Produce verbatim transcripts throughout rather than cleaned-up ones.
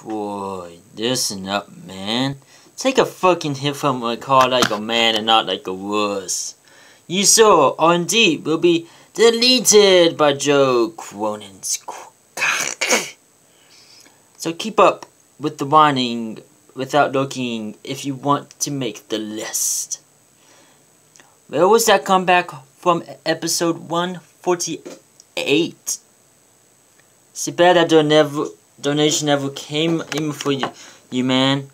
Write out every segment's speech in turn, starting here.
Troy, listen up, man. Take a fucking hit from a car like a man and not like a wuss. You saw, or indeed, will be deleted by Joe Cronin's. So keep up with the whining without looking if you want to make the list. Where was that comeback from episode one forty-eight? See, bad that don never, donation never came in for you, you, man.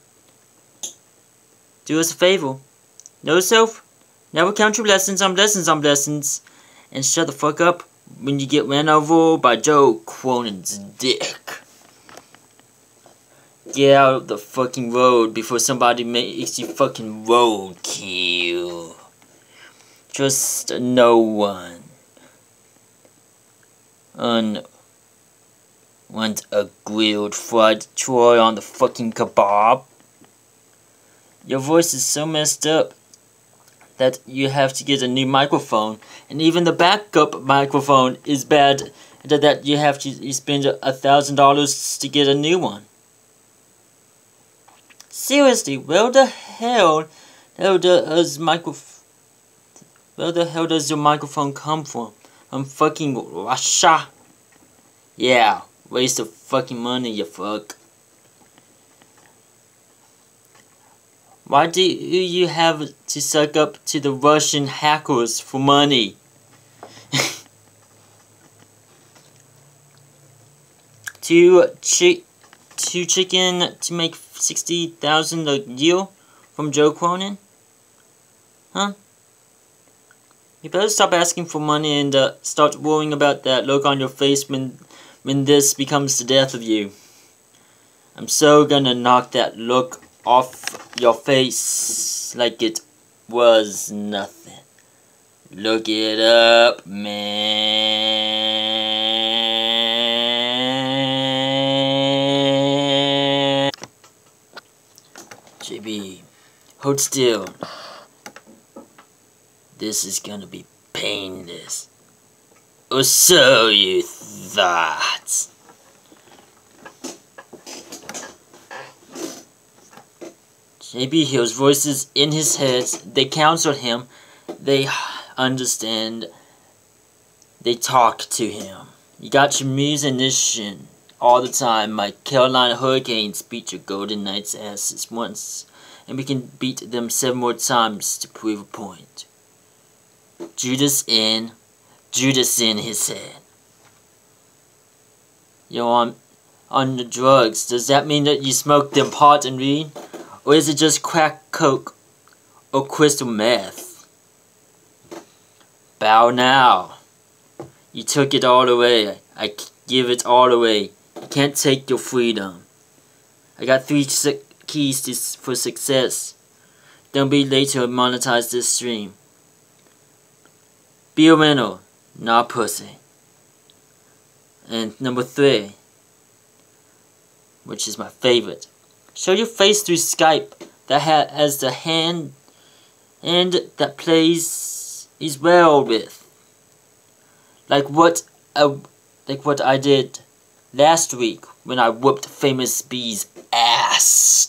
Do us a favor. Know yourself. Never count your blessings on blessings on blessings. And shut the fuck up when you get ran over by Joe Cronin's dick. Get out of the fucking road before somebody makes you fucking roadkill. Trust no one. Un want a grilled fried Troy on the fucking kebab? Your voice is so messed up that you have to get a new microphone, and even the backup microphone is bad that you have to you spend a thousand dollars to get a new one. Seriously, where the hell, where does micro, where the hell does your microphone come from? From fucking Russia? Yeah, waste of fucking money, you fuck. Why do you have to suck up to the Russian hackers for money? two, chi two chicken to make sixty thousand a year from Joe Cronin? Huh? You better stop asking for money and uh, start worrying about that look on your face when, when this becomes the death of you. I'm so gonna knock that look off your face like it was nothing. Look it up, man. J B, hold still. This is gonna be painless. Or so you thought. J B hears voices in his head. They counsel him. They understand. They talk to him. You got your musician all the time. My Carolina Hurricanes beat your Golden Knights' asses once, and we can beat them seven more times to prove a point. Judas in, Judas in his head. You're on, on the drugs. Does that mean that you smoke them pot and weed? Or is it just crack coke or crystal meth? Bow now. You took it all away. I give it all away. You can't take your freedom. I got three keys to, for success. Don't be late to monetize this stream. Be a winner, not pussy. And number three, which is my favorite. Show your face through Skype that has the hand and that plays is well with. Like what uh, like what I did last week when I whooped Famous B's ass.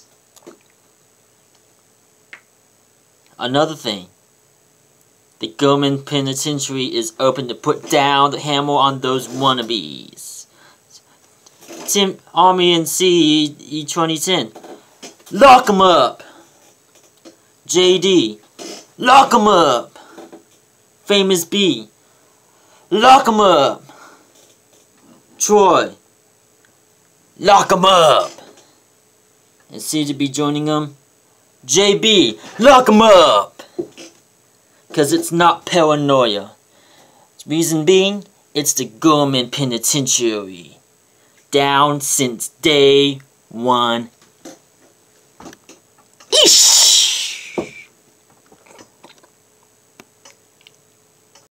Another thing. The government penitentiary is open to put down the hammer on those wannabes. Tim Army and C E twenty ten. Lock 'em up. J D. Lock 'em up. Famous B. Lock 'em up. Troy. Lock 'em up. And soon to be joining them, J B. Lock 'em up. Cause it's not paranoia. Reason being, it's the government penitentiary. Down since day one. Eesh!